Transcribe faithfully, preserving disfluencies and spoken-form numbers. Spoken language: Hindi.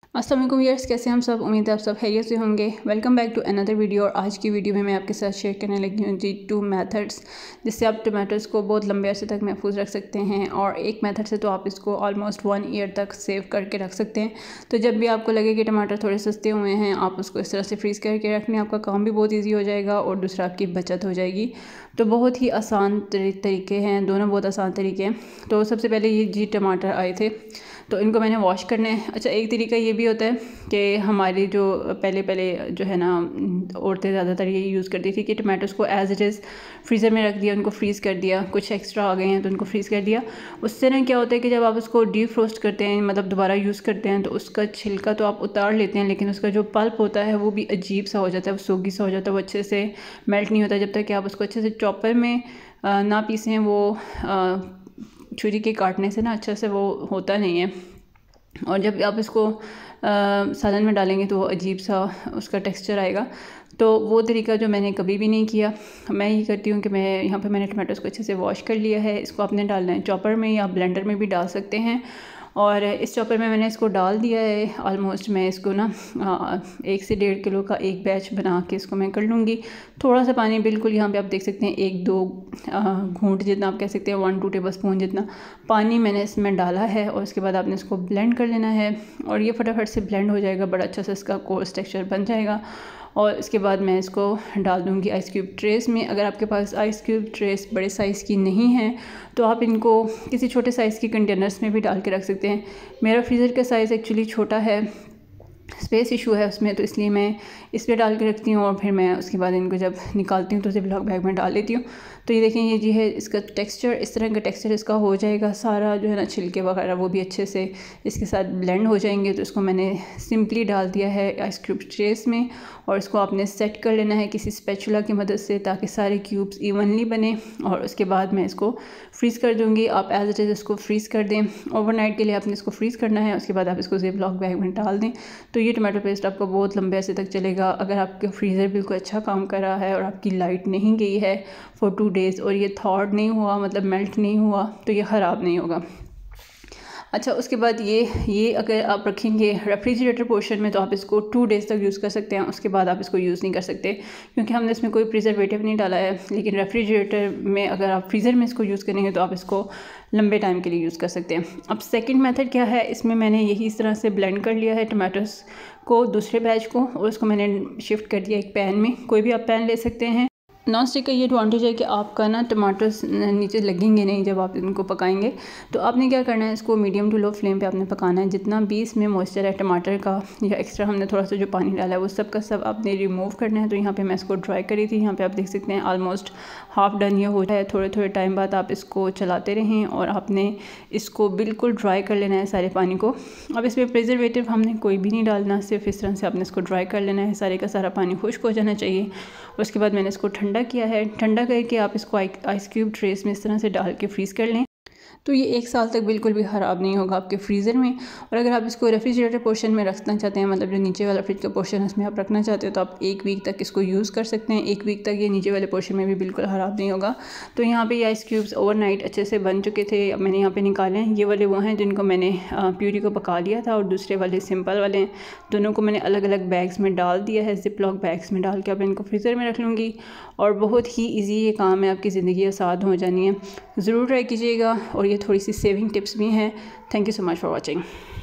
अस्सलाम वालेकुम व्यूअर्स, कैसे हम सब। उम्मीद है आप सब खैरियत से होंगे। Welcome back to another video. और आज की वीडियो में मैं आपके साथ शेयर करने लगी हूँ जी टू मेथड्स जिससे आप टमाटोज़ को बहुत लंबे अरसे तक महफूज रख सकते हैं। और एक मेथड से तो आप इसको ऑलमोस्ट वन ईयर तक सेव करके रख सकते हैं। तो जब भी आपको लगे कि टमाटर थोड़े सस्ते हुए हैं, आप उसको इस तरह से फ्रीज़ करके रख लें, आपका काम भी बहुत ईजी हो जाएगा और दूसरा आपकी बचत हो जाएगी। तो बहुत ही आसान तरीके हैं, दोनों बहुत आसान तरीके हैं। तो सबसे पहले ये जी टमाटर आए थे तो इनको मैंने वॉश करना है। अच्छा, एक तरीका ये भी होता है कि हमारी जो पहले पहले जो है ना औरतें ज़्यादातर ये यूज़ करती थी कि टमाटोज़ को एज़ इट इज़ फ्रीज़र में रख दिया, उनको फ्रीज़ कर दिया, कुछ एक्स्ट्रा आ गए हैं तो उनको फ्रीज़ कर दिया। उससे ना क्या होता है कि जब आप उसको डीप फ्रोस्ट करते हैं, मतलब दोबारा यूज़ करते हैं, तो उसका छिलका तो आप उतार लेते हैं, लेकिन उसका जो पल्प होता है वो भी अजीब सा हो जाता है, वो सोगी सा हो जाता है, वो अच्छे से मेल्ट नहीं होता जब तक कि आप उसको अच्छे से चॉपर में ना पीसें। वो छुरी के काटने से ना अच्छा से वो होता नहीं है, और जब आप इसको सालन में डालेंगे तो वो अजीब सा उसका टेक्सचर आएगा। तो वो तरीका जो मैंने कभी भी नहीं किया। मैं ये करती हूँ कि मैं यहाँ पे मैंने टमाटोज़ को अच्छे से वॉश कर लिया है। इसको आपने डालना है चॉपर में या ब्लेंडर में भी डाल सकते हैं। और इस चॉपर में मैंने इसको डाल दिया है। ऑलमोस्ट मैं इसको ना एक से डेढ़ किलो का एक बैच बना के इसको मैं कर लूँगी। थोड़ा सा पानी, बिल्कुल यहाँ पे आप देख सकते हैं एक दो घूंट जितना, आप कह सकते हैं वन टू टेबल स्पून जितना पानी मैंने इसमें डाला है। और उसके बाद आपने इसको ब्लेंड कर लेना है और ये फटाफट से ब्लेंड हो जाएगा, बड़ा अच्छा सा इसका कोर्स टेक्सचर बन जाएगा। और इसके बाद मैं इसको डाल दूँगी आइस क्यूब ट्रेस में। अगर आपके पास आइस क्यूब ट्रेस बड़े साइज़ की नहीं है तो आप इनको किसी छोटे साइज़ की कंटेनर्स में भी डाल के रख सकते हैं। मेरा फ्रीज़र का साइज़ एक्चुअली छोटा है, स्पेस इशू है उसमें, तो इसलिए मैं इस पर डाल के रखती हूँ और फिर मैं उसके बाद इनको जब निकालती हूँ तो जिप लॉक बैग में डाल लेती हूँ। तो ये देखें, ये जी है इसका टेक्सचर, इस तरह का टेक्सचर इसका हो जाएगा। सारा जो है ना छिलके वगैरह वो भी अच्छे से इसके साथ ब्लेंड हो जाएंगे। तो इसको मैंने सिंपली डाल दिया है आइस क्यूब ट्रेस में और इसको आपने सेट कर लेना है किसी स्पैचुला की मदद से, ताकि सारे क्यूब्स इवनली बने। और उसके बाद मैं इसको फ्रीज़ कर दूँगी। आप एज इट इज़ इसको फ्रीज़ कर दें, ओवरनाइट के लिए आपने इसको फ्रीज़ करना है। उसके बाद आप इसको जिप लॉक बैग में डाल दें। तो ये टमाटो पेस्ट आपको बहुत लंबे अरसे तक चलेगा। अगर आपका फ्रीज़र बिल्कुल अच्छा काम कर रहा है और आपकी लाइट नहीं गई है फॉर टू डेज़ और ये थॉड नहीं हुआ, मतलब मेल्ट नहीं हुआ, तो ये ख़राब नहीं होगा। अच्छा, उसके बाद ये ये अगर आप रखेंगे रेफ्रिजरेटर पोर्शन में तो आप इसको टू डेज़ तक यूज़ कर सकते हैं। उसके बाद आप इसको यूज़ नहीं कर सकते क्योंकि हमने इसमें कोई प्रिजर्वेटिव नहीं डाला है। लेकिन रेफ्रिजरेटर में अगर आप फ्रीज़र में इसको यूज़ करेंगे तो आप इसको लंबे टाइम के लिए यूज़ कर सकते हैं। अब सेकंड मेथड क्या है, इसमें मैंने यही इस तरह से ब्लेंड कर लिया है टमाटोज़ को, दूसरे बैच को, और उसको मैंने शिफ्ट कर दिया एक पैन में। कोई भी आप पैन ले सकते हैं। नॉन स्टिक का ये एडवांटेज है कि आपका ना टमाटर्स नीचे लगेंगे नहीं जब आप इनको पकाएंगे। तो आपने क्या करना है, इसको मीडियम टू लो फ्लेम पे आपने पकाना है। जितना भी इसमें मॉइस्चर है टमाटर का या एक्स्ट्रा हमने थोड़ा सा जो पानी डाला है वो सब का सब आपने रिमूव करना है। तो यहाँ पे मैं इसको ड्राई करी थी, यहाँ पे आप देख सकते हैं ऑलमोस्ट हाफ डन ये हो जाए। थोड़े थोड़े टाइम बाद आप इसको चलाते रहें और आपने इसको बिल्कुल ड्राई कर लेना है सारे पानी को। अब इसमें प्रिजर्वेटिव हमने कोई भी नहीं डालना, सिर्फ इस तरह से आपने इसको ड्राई कर लेना है। सारे का सारा पानी खुश्क हो जाना चाहिए। उसके बाद मैंने इसको ठंडा किया है। ठंडा करके आप इसको आइस क्यूब ट्रेस में इस तरह से डाल के फ्रीज़ कर लें। तो ये एक साल तक बिल्कुल भी ख़राब नहीं होगा आपके फ्रीज़र में। और अगर आप इसको रेफ्रिजरेटर पोर्शन में रखना चाहते हैं, मतलब जो नीचे वाला फ्रिज का पोर्शन है उसमें आप रखना चाहते हो, तो आप एक वीक तक इसको यूज़ कर सकते हैं। एक वीक तक ये नीचे वाले पोर्शन में भी बिल्कुल ख़राब नहीं होगा। तो यहाँ पे ये आइस क्यूब्स ओवरनाइट अच्छे से बन चुके थे। अब मैंने यहाँ पे निकाले हैं। ये वाले वो हैं जिनको मैंने प्यूरी को पका लिया था, और दूसरे वाले सिंपल वाले हैं। दोनों को मैंने अलग अलग बैग्स में डाल दिया है, जिप लॉक बैग्स में डाल के अब इनको फ्रीज़र में रख लूँगी। और बहुत ही ईजी ये काम है, आपकी ज़िंदगी आसान हो जानी है। ज़रूर ट्राई कीजिएगा और ये थोड़ी सी सेविंग टिप्स भी हैं। Thank you so much for watching.